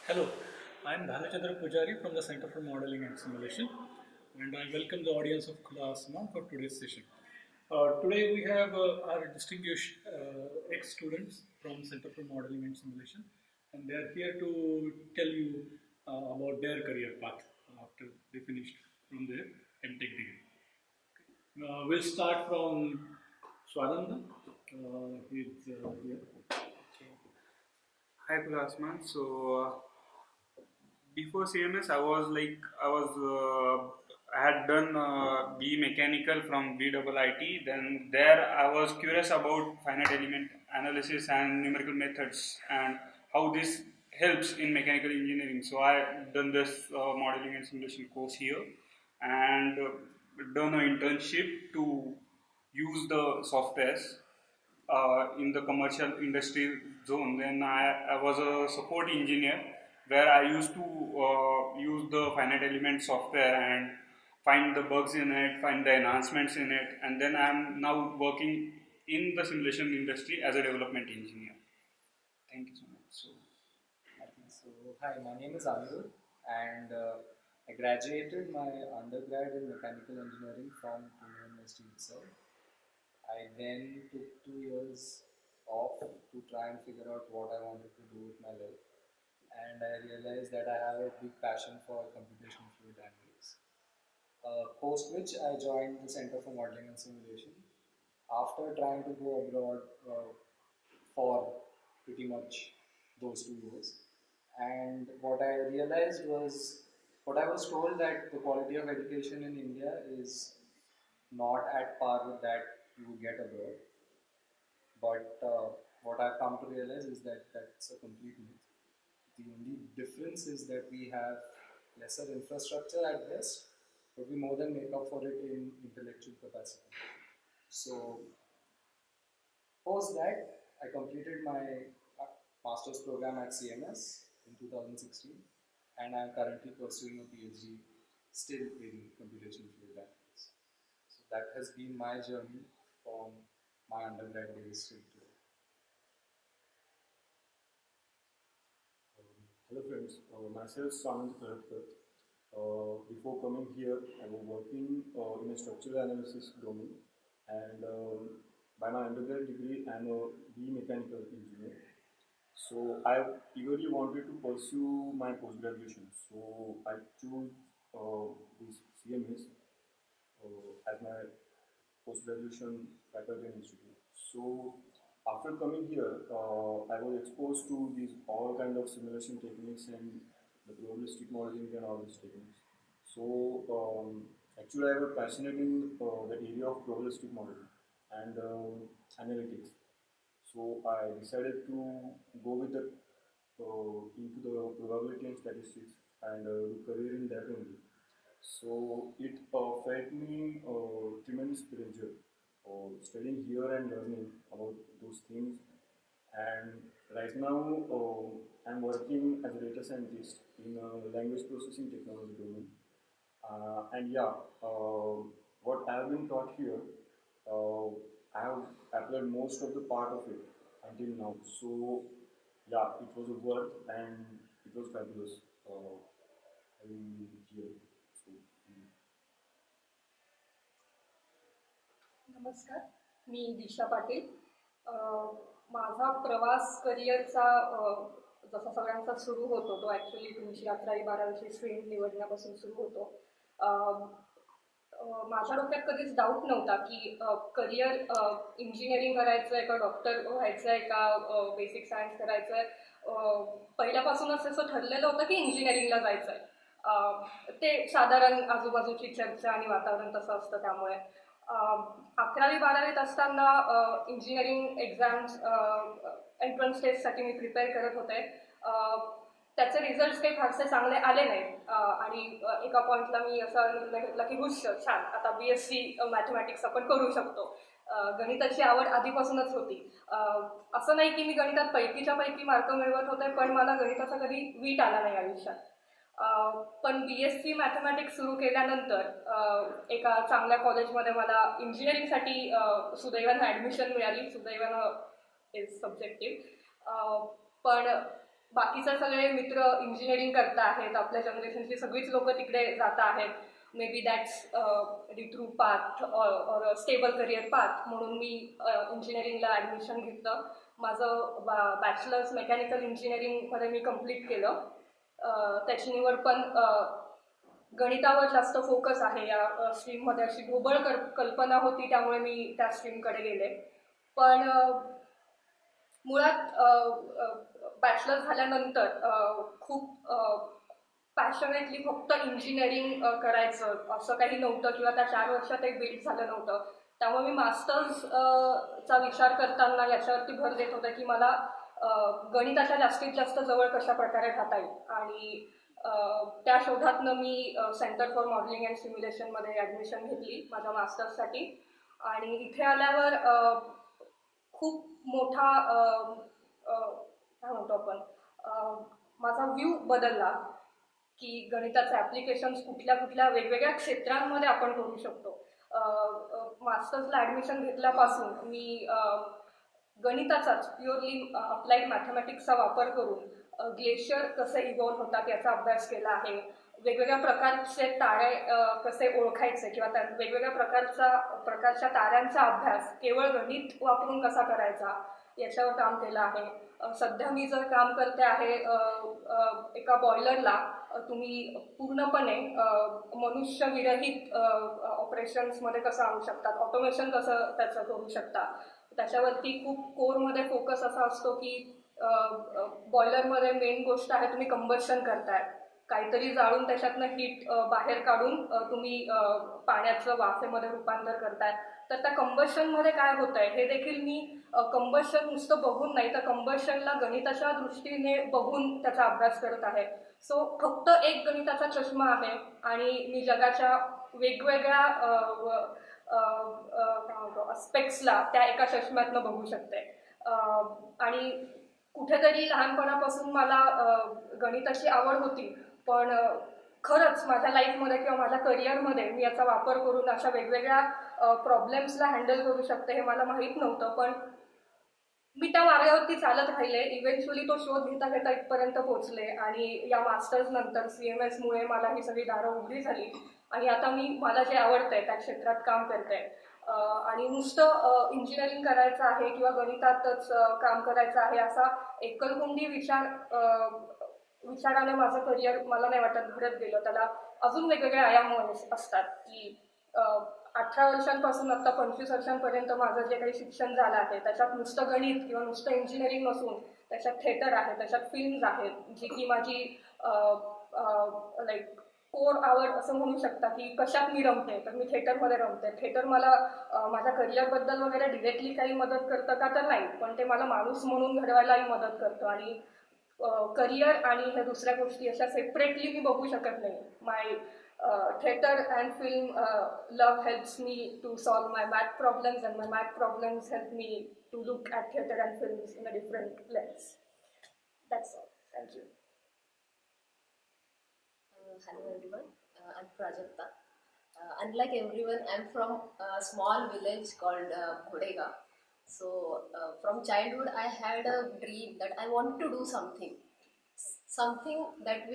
Hello, I am Pujari from the Center for Modeling and Simulation, and I welcome the audience of Khula Aasmaan for today's session. Today we have our distinguished ex-students from Center for Modeling and Simulation, and they are here to tell you about their career path after they finished from their M.Tech degree. We'll start from Swanand. He's here. Hi, Khula Aasmaan. So before CMS, I had done B Mechanical from BIIT. Then there I was curious about finite element analysis and numerical methods and how this helps in mechanical engineering. So I done this modeling and simulation course here and done an internship to use the softwares in the commercial industry zone. Then I was a support engineer where I used to use the finite element software and find the bugs in it, find the enhancements in it, and then I'm now working in the simulation industry as a development engineer. Thank you so much. Hi, my name is Anirudh, and I graduated my undergrad in mechanical engineering from Pune University itself. I then took 2 years off to try and figure out what I wanted to do with my life, and I realized that I have a big passion for computational fluid dynamics. Post which I joined the Center for Modeling and Simulation after trying to go abroad for pretty much those 2 years. And what I realized was, what I was told that the quality of education in India is not at par with that you would get abroad. But what I've come to realize is that that's a complete myth. The only difference is that we have lesser infrastructure at best, but we more than make up for it in intellectual capacity. So, post that, I completed my master's program at CMS in 2016, and I'm currently pursuing a PhD still in computational fluid dynamics. So that has been my journey from my undergrad days till today. Hello friends, myself Swanand Khaladkar. Before coming here, I was working in a structural analysis domain, and by my undergrad degree, I am a B mechanical engineer. So I eagerly wanted to pursue my post-graduation. So I chose this CMS as my post-graduation faculty and institute. So after coming here, I was exposed to these all kind of simulation techniques and the probabilistic modeling and all these techniques. So actually I was passionate in the area of probabilistic modeling and analytics. So I decided to go with the into the probability and statistics and do career in that only. So it felt me tremendous pleasure studying here and learning about those things. And right now I'm working as a data scientist in a language processing technology domain. And yeah, what I have been taught here, I have applied most of the part of it until now. So yeah, it was a worth and it was fabulous having been here. So, नमस्कार, मी दिशा पाटील. माझा प्रवास करिअरचा जसा सगळ्यांचा सुरू होतो तो actually तुमची 11वी-12वीची stream निवडण्यापासून सुरू होतो. माझ्या डोक्यात कधीच डाऊट नव्हता की करिअर इंजिनिअरिंग करायचं आहे का डॉक्टर व्हायचं आहे का बेसिक सायन्स करायचं आहे. पहिल्यापासूनच असं ठरलेलं होतं की इंजिनिअरिंगला जायचं आहे. ते साधारण आजूबाजूची चर्चा आणि वातावरण तसं असतं. त्यामुळे 11वी-12वीत असताना इंजिनिअरिंग एक्झाम्स एंट्रन्स टेस्टसाठी मी प्रिपेअर करत होते. त्याचे रिझल्ट्स काही फारसे चांगले आले नाहीत आणि एका पॉईंटला मी असा निर्णय घेतला की हुश छान, आता BSc मॅथमॅटिक्स आपण करू शकतो. गणिताची आवड आधीपासूनच होती. असं नाही की मी गणितात पैकीच्या पैकी मार्क मिळवत होते, पण मला गणिताचा कधी वीट आला नाही आयुष्यात. पण BSc मॅथमॅटिक्स सुरू केल्यानंतर एका चांगल्या कॉलेजमध्ये मला इंजिनिअरिंगसाठी सुदैवानं ॲडमिशन मिळाली. सुदैवानं इज सब्जेक्टिव्ह. पण बाकीचे सगळे मित्र इंजिनिअरिंग करता आहेत, आपल्या जनरेशनची सगळीच लोक तिकडे जात आहेत. Maybe that's the true path or stable career path, म्हणून मी इंजिनिअरिंगला ॲडमिशन घेतलं. माझं बॅचलर्स मेकॅनिकल इंजिनिअरिंगमध्ये मी कंप्लीट केलं. त्याची निवड पण गणितावर जास्त फोकस आहे या स्ट्रीममध्ये, अशी ढोबळ कल्पना होती, त्यामुळे मी त्या स्ट्रीमकडे गेले. पण मुळात बॅचलर झाल्यानंतर खूप पॅशनेटली फक्त इंजिनिअरिंग करायचं असं काही नव्हतं, किंवा त्या 4 वर्षात एक बिल्ड झालं नव्हतं. त्यामुळे मी मास्टर्सचा विचार करताना याच्यावरती भर देत होते की मला गणिताच्या जास्तीत जास्त जवळ कशा प्रकारे राहता येईल. आणि त्या शोधातनं मी सेंटर फॉर मॉडेलिंग अँड सिम्युलेशनमध्ये ॲडमिशन घेतली माझ्या मास्टर्ससाठी. आणि इथे आल्यावर खूप मोठा काय म्हणतो आपण, माझा व्ह्यू बदलला की गणिताचे ॲप्लिकेशन्स कुठल्या कुठल्या वेगवेगळ्या क्षेत्रांमध्ये आपण करू शकतो. मास्टर्सला ॲडमिशन घेतल्यापासून मी गणिताचाच प्युअरली अप्लाइड मॅथमॅटिक्सचा वापर करून ग्लेशियर कसे इव्हॉल्व्ह होतात याचा अभ्यास केला आहे. वेगवेगळ्या प्रकारचे तारे कसे ओळखायचे किंवा वेगवेगळ्या प्रकारच्या ताऱ्यांचा अभ्यास केवळ गणित वापरून कसा करायचा याच्यावर काम केलं आहे. सध्या मी जर काम करते आहे एका बॉयलरला तुम्ही पूर्णपणे मनुष्यविरहित ऑपरेशन्समध्ये कसं आणू शकतात, ऑटोमेशन कसं त्याचं करू शकता, त्याच्यावरती खूप कोरमध्ये फोकस असा असतो की बॉयलरमध्ये मेन गोष्ट आहे तुम्ही कंबशन करताय, काहीतरी जाळून त्याच्यातनं हीट बाहेर काढून तुम्ही पाण्याचं वाफेमध्ये रूपांतर करताय. तर त्या कंबशनमध्ये काय होत आहे हे देखील मी कंबशन नुसतं बघून नाही तर कंबशनला गणिताच्या दृष्टीने बघून त्याचा अभ्यास करत आहे. सो फक्त एक गणिताचा चष्मा आहे आणि मी जगाच्या वेगवेगळ्या अस्पेक्ट्सला त्या एका चष्म्यातनं बघू शकते. आणि कुठेतरी लहानपणापासून मला गणिताची आवड होती, पण खरंच माझ्या लाईफमध्ये किंवा माझ्या करिअरमध्ये मी याचा वापर करून अशा वेगवेगळ्या प्रॉब्लेम्सला हँडल करू शकते हे मला माहीत नव्हतं. पण मी त्या मार्गावरती चालत राहिले. इव्हेंच्युअली तो शोध घेता घेता इथपर्यंत पोहोचले आणि या मास्टर्स नंतर CMSमुळे मला ही सगळी दारं उघडी झाली आणि आता मी मला जे आवडतंय त्या क्षेत्रात काम करते. आणि नुसतं इंजिनिअरिंग करायचं आहे किंवा गणितातच काम करायचं आहे असा एकलकोंडी विचाराने माझं करिअर मला नाही वाटत घडत गेलं. त्याला अजून वेगवेगळे आयाम असतात की 18 वर्षांपासून आता 25 वर्षांपर्यंत माझं जे काही शिक्षण झालं आहे त्याच्यात नुसतं गणित किंवा नुसतं इंजिनिअरिंग नसून त्याच्यात थिएटर आहे, त्याच्यात फिल्म्स आहेत, जी की माझी लाईक कोर आवड असं म्हणू शकता की कशात मी रमते तर मी थिएटरमध्ये रमते. थिएटर मला माझ्या करिअरबद्दल वगैरे डिरेक्टली काही मदत करतं का तर नाही, पण ते मला माणूस म्हणून घडवायलाही मदत करतं. आणि करिअर आणि ह्या दुसऱ्या गोष्टी अशा सेपरेटली मी बघू शकत नाही. My theater and film love helps me to solve my math problems and my math problems help me to look at theater and films in a different lens. That's all. Thank you. Hello everyone, I'm Prajakta. Unlike everyone, I'm from a small village called Khodega. So from childhood I had a dream that I want to do something that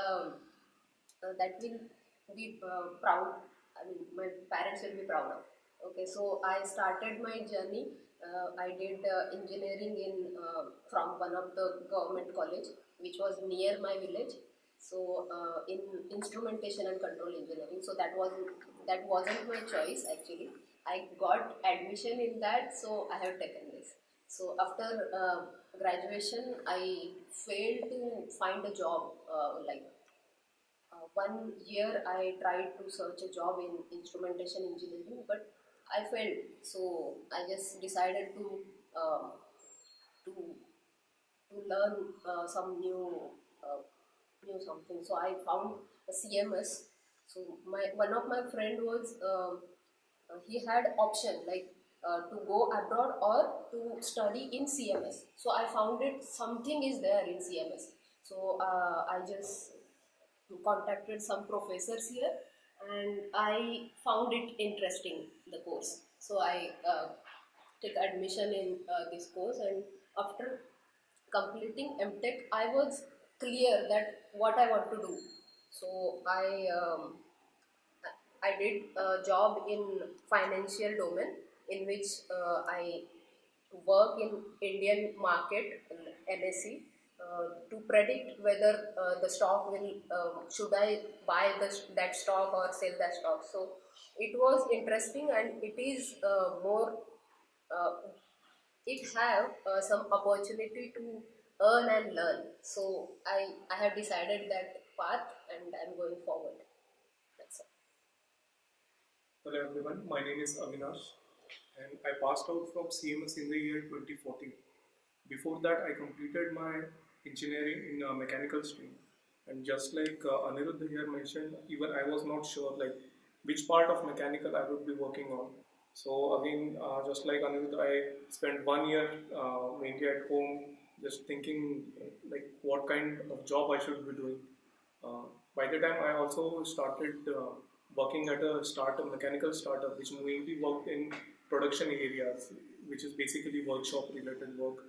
will be proud. I mean, my parents will be proud of. Okay, so I started my journey. I did engineering from one of the government college, which was near my village. So in instrumentation and control engineering. So that wasn't my choice actually. I got admission in that, so I have taken this. So after graduation, I failed to find a job. 1 year I tried to search a job in instrumentation engineering, but I failed. So I just decided to learn some new something. So I found a CMS. So one of my friend was he had option like to go abroad or to study in CMS. So I found it something is there in CMS. So I just contacted some professors here and I found it interesting, the course. So I took admission in this course, and after completing M.Tech, I was clear that what I want to do. So I did a job in financial domain in which I work in Indian market, NSE, to predict whether the stock will, should I buy that stock or sell that stock. So it was interesting, and it is more, it have some opportunity to earn and learn. So I have decided that path and I'm going forward. That's all. Hello everyone, my name is Avinash and I passed out from CMS in the year 2014. Before that I completed my engineering in mechanical stream, and just like Anirudh here mentioned, even I was not sure like which part of mechanical I would be working on. So again, just like Anirudh, I spent 1 year mainly at home just thinking like what kind of job I should be doing. By the time I also started working at a startup, mechanical startup, which mainly worked in production areas, which is basically workshop related work.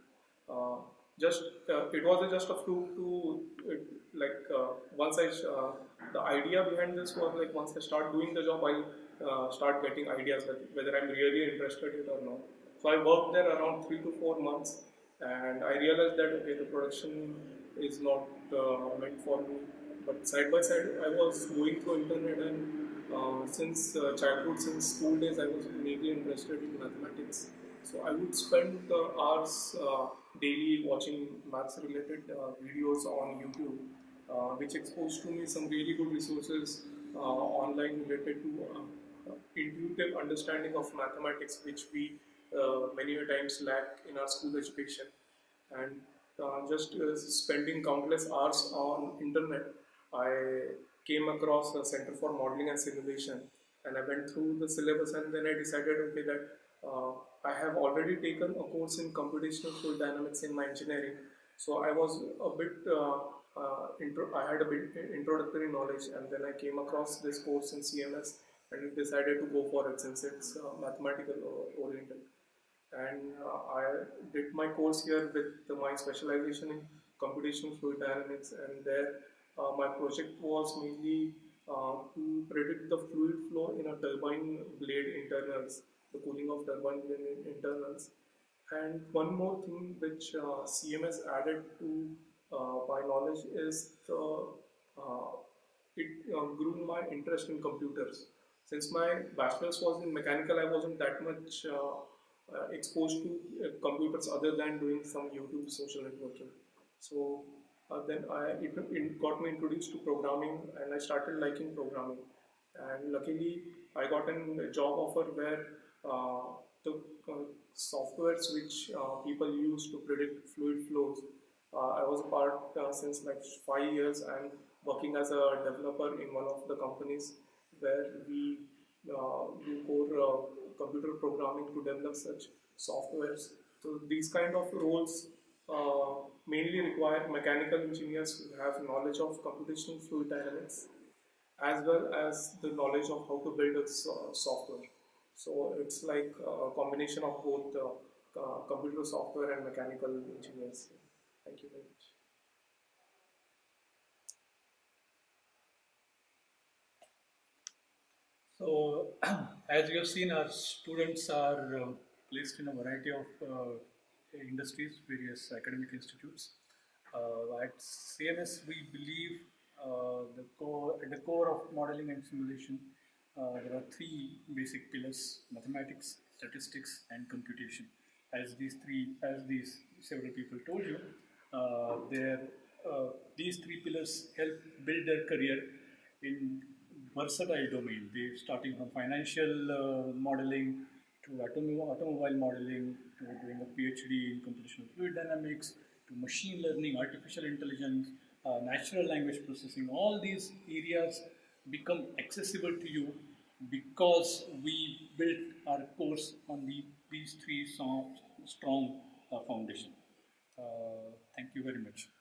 It was just a fluke to once the idea behind this was like once I start doing the job, I'll start getting ideas whether I'm really interested in it or not. So I worked there around 3 to 4 months, and I realized that okay, the production is not meant for me. But side by side, I was going through internet, and since childhood, since school days, I was mainly interested in mathematics. So I would spend hours daily watching maths-related videos on YouTube, which exposed to me some really good resources online related to intuitive understanding of mathematics, which we many a times lack in our school education. And just spending countless hours on internet, I came across the Center for Modeling and Simulation, and I went through the syllabus, and then I decided, okay, that I have already taken a course in Computational Fluid Dynamics in my engineering, so I was a bit, I had a bit introductory knowledge, and then I came across this course in CMS, and decided to go for it since it's mathematical oriented. And I did my course here with my specialization in computational fluid dynamics, and there my project was mainly to predict the fluid flow in a turbine blade internals, the cooling of turbine blade internals. And one more thing which CMS added to my knowledge is it grew my interest in computers. Since my bachelor's was in mechanical, I wasn't that much exposed to computers other than doing some YouTube social networking. So it got me introduced to programming, and I started liking programming. And luckily, I got a job offer where the softwares which people use to predict fluid flows. I was a part since like 5 years. I'm working as a developer in one of the companies where we do core computer programming to develop such softwares. So these kind of roles mainly require mechanical engineers who have knowledge of computational fluid dynamics as well as the knowledge of how to build a software. So it's like a combination of both computer software and mechanical engineers. Thank you very much. So, as you have seen, our students are placed in a variety of industries, various academic institutes. At CMS, we believe at the core of modeling and simulation, there are three basic pillars: mathematics, statistics, and computation. As these several people told you, these three pillars help build their career in versatile domain. They starting from financial modeling to automobile modeling to doing a PhD in computational fluid dynamics to machine learning, artificial intelligence, natural language processing. All these areas become accessible to you because we built our course on these three strong foundation. Thank you very much.